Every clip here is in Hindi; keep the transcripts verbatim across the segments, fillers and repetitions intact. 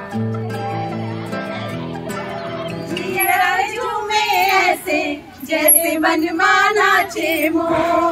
जैसे मन माना चे मो।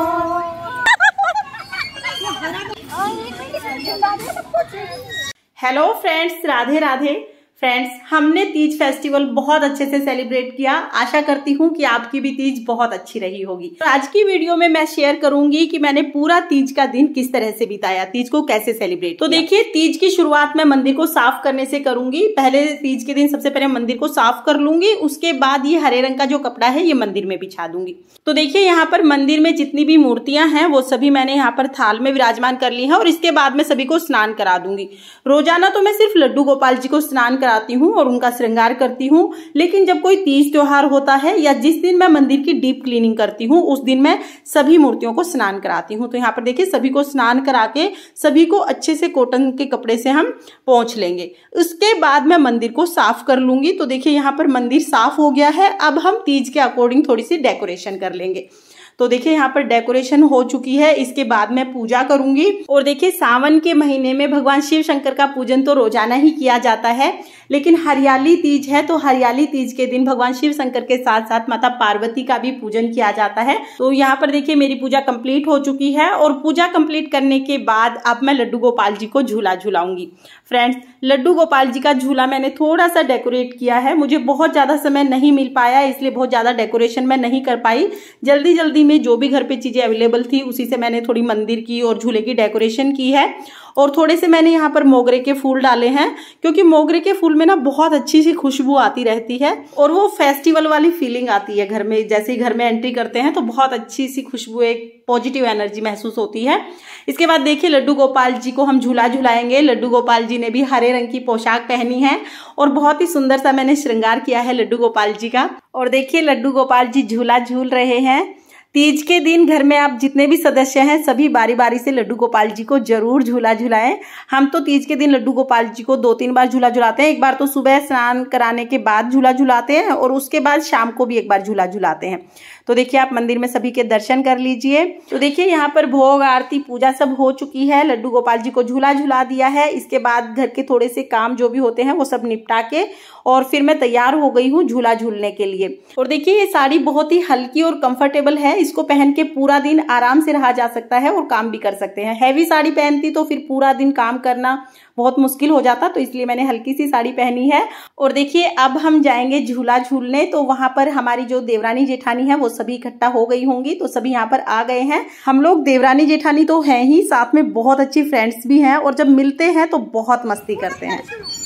Hello friends, Radhe Radhe. Friends, हमने तीज फेस्टिवल बहुत अच्छे से सेलिब्रेट किया। आशा करती हूँ कि आपकी भी तीज बहुत अच्छी रही होगी। तो आज की वीडियो में मैं शेयर करूंगी कि मैंने पूरा तीज का दिन किस तरह से बिताया, तीज को कैसे सेलिब्रेट। तो देखिए, तीज की शुरुआत मैं मंदिर को साफ करने से करूंगी। पहले तीज के दिन सबसे पहले मंदिर को साफ कर लूंगी, उसके बाद ये हरे रंग का जो कपड़ा है ये मंदिर में बिछा दूंगी। तो देखिए, यहाँ पर मंदिर में जितनी भी मूर्तियां हैं वो सभी मैंने यहाँ पर थाल में विराजमान कर ली है और इसके बाद में सभी को स्नान करा दूंगी। रोजाना तो मैं सिर्फ लड्डू गोपाल जी को स्नान कराती हूँ और उनका श्रृंगार करती हूँ, लेकिन जब कोई तीज त्योहार होता है या जिस दिन मैं मंदिर की डीप क्लीनिंग करती हूँ उस दिन मैं सभी मूर्तियों को स्नान कराती हूँ। तो यहाँ पर देखिए, सभी को स्नान करा के सभी को अच्छे से कॉटन के कपड़े से हम पोंछ लेंगे। उसके बाद मैं मंदिर को साफ कर लूंगी। तो देखिए, यहाँ पर मंदिर साफ हो गया है। अब हम तीज के अकॉर्डिंग थोड़ी सी डेकोरेशन कर लेंगे। तो देखिए, यहाँ पर डेकोरेशन हो चुकी है। इसके बाद मैं पूजा करूंगी। और देखिए, सावन के महीने में भगवान शिव शंकर का पूजन तो रोजाना ही किया जाता है, लेकिन हरियाली तीज है तो हरियाली तीज के दिन भगवान शिव शंकर के साथ साथ माता पार्वती का भी पूजन किया जाता है। तो यहाँ पर देखिए, मेरी पूजा कंप्लीट हो चुकी है और पूजा कंप्लीट करने के बाद अब मैं लड्डू गोपाल जी को झूला झूलाऊंगी। फ्रेंड्स, लड्डू गोपाल जी का झूला मैंने थोड़ा सा डेकोरेट किया है। मुझे बहुत ज्यादा समय नहीं मिल पाया, इसलिए बहुत ज्यादा डेकोरेशन मैं नहीं कर पाई। जल्दी जल्दी में जो भी घर पे चीजें अवेलेबल थी उसी से मैंने थोड़ी मंदिर की और झूले की डेकोरेशन की है। और थोड़े से मैंने यहाँ पर मोगरे के फूल डाले हैं, क्योंकि मोगरे के फूल में ना बहुत अच्छी सी खुशबू आती रहती है और वो फेस्टिवल वाली फीलिंग आती है घर में। जैसे ही घर में एंट्री करते हैं तो बहुत अच्छी सी खुशबू, एक पॉजिटिव एनर्जी महसूस होती है। इसके बाद देखिए, लड्डू गोपाल जी को हम झूला झुलाएंगे। लड्डू गोपाल जी ने भी हरे रंग की पोशाक पहनी है और बहुत ही सुंदर सा मैंने श्रृंगार किया है लड्डू गोपाल जी का। और देखिए, लड्डू गोपाल जी झूला झूल रहे हैं। तीज के दिन घर में आप जितने भी सदस्य हैं सभी बारी बारी से लड्डू गोपाल जी को जरूर झूला झुलाएं। हम तो तीज के दिन लड्डू गोपाल जी को दो तीन बार झूला झुलाते हैं। एक बार तो सुबह स्नान कराने के बाद झूला झुलाते हैं और उसके बाद शाम को भी एक बार झूला झुलाते हैं। तो देखिए, आप मंदिर में सभी के दर्शन कर लीजिए। तो देखिए, यहाँ पर भोग आरती पूजा सब हो चुकी है। लड्डू गोपाल जी को झूला झुला दिया है। इसके बाद घर के थोड़े से काम जो भी होते हैं वो सब निपटा के और फिर मैं तैयार हो गई हूँ झूला झूलने के लिए। और देखिए, ये साड़ी बहुत ही हल्की और कंफर्टेबल है। इसको पहन के पूरा दिन आराम से रहा जा सकता है और काम भी कर सकते हैं। हैवी साड़ी पहनती तो फिर पूरा दिन काम करना बहुत मुश्किल हो जाता, तो इसलिए मैंने हल्की सी साड़ी पहनी है। और देखिए, अब हम जाएंगे झूला झूलने। तो वहां पर हमारी जो देवरानी जेठानी है वो सभी इकट्ठा हो गई होंगी, तो सभी यहाँ पर आ गए हैं। हम लोग देवरानी जेठानी तो हैं ही, साथ में बहुत अच्छी फ्रेंड्स भी हैं और जब मिलते हैं तो बहुत मस्ती करते हैं।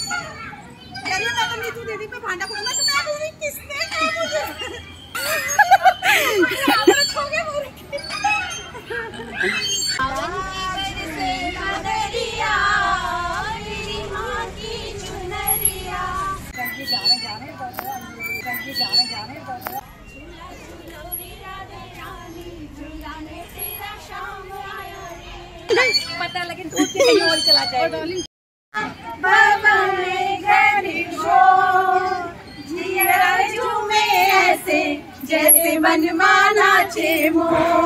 पता लेकिन टूट के कहीं और चला जाएगा। जैसे मन माना चे मो।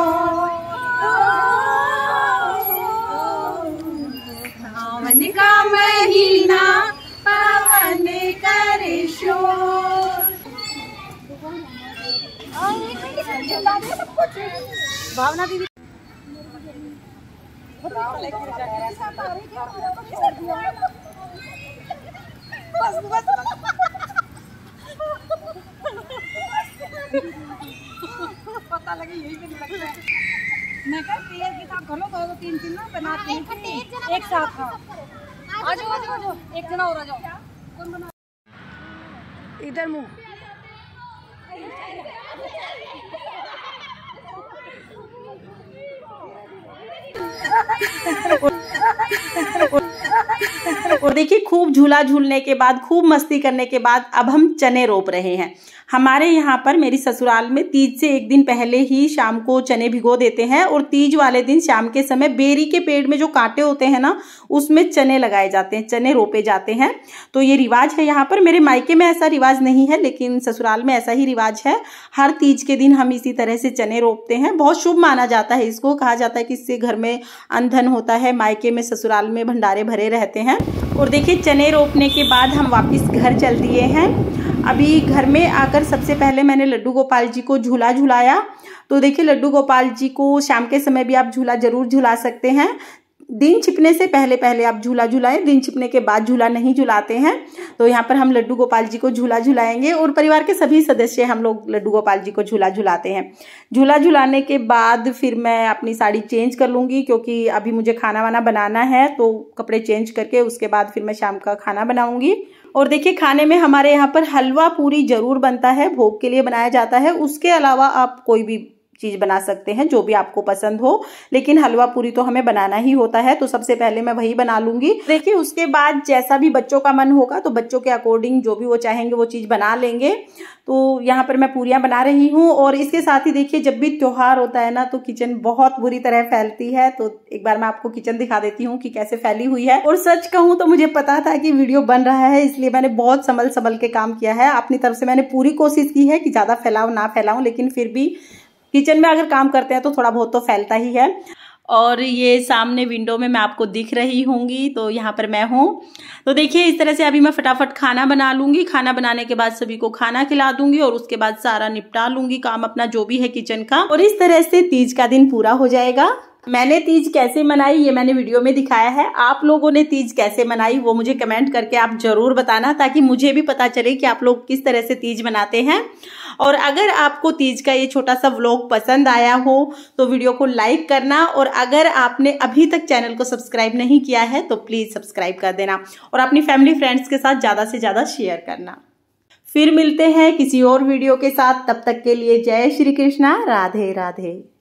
सावन का महीना पावन करे शोर। भावना दीदी पता लगे यही भी नहीं लगता है। मैं कहा तेज के साथ घलो दो तीन तीन ना बनाते हैं एक साथ। हाँ, आ जाओ आ जाओ आ जाओ, एक जना और आ जाओ। कौन बना इधर मुंह और देखिए, खूब झूला झूलने के बाद, खूब मस्ती करने के बाद अब हम चने रोप रहे हैं। हमारे यहाँ पर मेरी ससुराल में तीज से एक दिन पहले ही शाम को चने भिगो देते हैं और तीज वाले दिन शाम के समय बेरी के पेड़ में जो कांटे होते हैं ना, उसमें चने लगाए जाते हैं, चने रोपे जाते हैं। तो ये रिवाज है यहाँ पर। मेरे मायके में ऐसा रिवाज नहीं है, लेकिन ससुराल में ऐसा ही रिवाज है। हर तीज के दिन हम इसी तरह से चने रोपते हैं। बहुत शुभ माना जाता है इसको। कहा जाता है कि इससे घर में अंधन होता है, मायके में ससुराल में भंडारे भरे रहते हैं। और देखिए चने रोपने के बाद हम वापस घर चल दिए हैं। अभी घर में आकर सबसे पहले मैंने लड्डू गोपाल जी को झूला झुलाया। तो देखिए लड्डू गोपाल जी को शाम के समय भी आप झूला जरूर झुला सकते हैं। दिन छिपने से पहले पहले आप झूला झुलाएं, दिन छिपने के बाद झूला नहीं झुलाते हैं। तो यहाँ पर हम लड्डू गोपाल जी को झूला झुलाएंगे और परिवार के सभी सदस्य हम लोग लड्डू गोपाल जी को झूला झुलाते हैं। झूला झुलाने के बाद फिर मैं अपनी साड़ी चेंज कर लूंगी, क्योंकि अभी मुझे खाना वाना बनाना है। तो कपड़े चेंज करके उसके बाद फिर मैं शाम का खाना बनाऊंगी। और देखिए खाने में हमारे यहाँ पर हलवा पूरी जरूर बनता है, भोग के लिए बनाया जाता है। उसके अलावा आप कोई भी चीज बना सकते हैं जो भी आपको पसंद हो, लेकिन हलवा पूरी तो हमें बनाना ही होता है। तो सबसे पहले मैं वही बना लूंगी। देखिए उसके बाद जैसा भी बच्चों का मन होगा तो बच्चों के अकॉर्डिंग जो भी वो चाहेंगे वो चीज बना लेंगे। तो यहाँ पर मैं पूरियां बना रही हूँ। और इसके साथ ही देखिए जब भी त्योहार होता है ना तो किचन बहुत बुरी तरह फैलती है। तो एक बार मैं आपको किचन दिखा देती हूँ कि कैसे फैली हुई है। और सच कहूँ तो मुझे पता था कि वीडियो बन रहा है, इसलिए मैंने बहुत संभल संभल के काम किया है। अपनी तरफ से मैंने पूरी कोशिश की है कि ज्यादा फैलाऊं ना फैलाऊं, लेकिन फिर भी किचन में अगर काम करते हैं तो थोड़ा बहुत तो फैलता ही है। और ये सामने विंडो में मैं आपको दिख रही होंगी, तो यहाँ पर मैं हूँ। तो देखिए इस तरह से अभी मैं फटाफट खाना बना लूंगी। खाना बनाने के बाद सभी को खाना खिला दूंगी और उसके बाद सारा निपटा लूंगी काम अपना जो भी है किचन का। और इस तरह से तीज का दिन पूरा हो जाएगा। मैंने तीज कैसे मनाई ये मैंने वीडियो में दिखाया है। आप लोगों ने तीज कैसे मनाई वो मुझे कमेंट करके आप जरूर बताना, ताकि मुझे भी पता चले कि आप लोग किस तरह से तीज मनाते हैं। और अगर आपको तीज का ये छोटा सा व्लॉग पसंद आया हो तो वीडियो को लाइक करना। और अगर आपने अभी तक चैनल को सब्सक्राइब नहीं किया है तो प्लीज सब्सक्राइब कर देना और अपनी फैमिली फ्रेंड्स के साथ ज्यादा से ज्यादा शेयर करना। फिर मिलते हैं किसी और वीडियो के साथ, तब तक के लिए जय श्री कृष्णा, राधे राधे।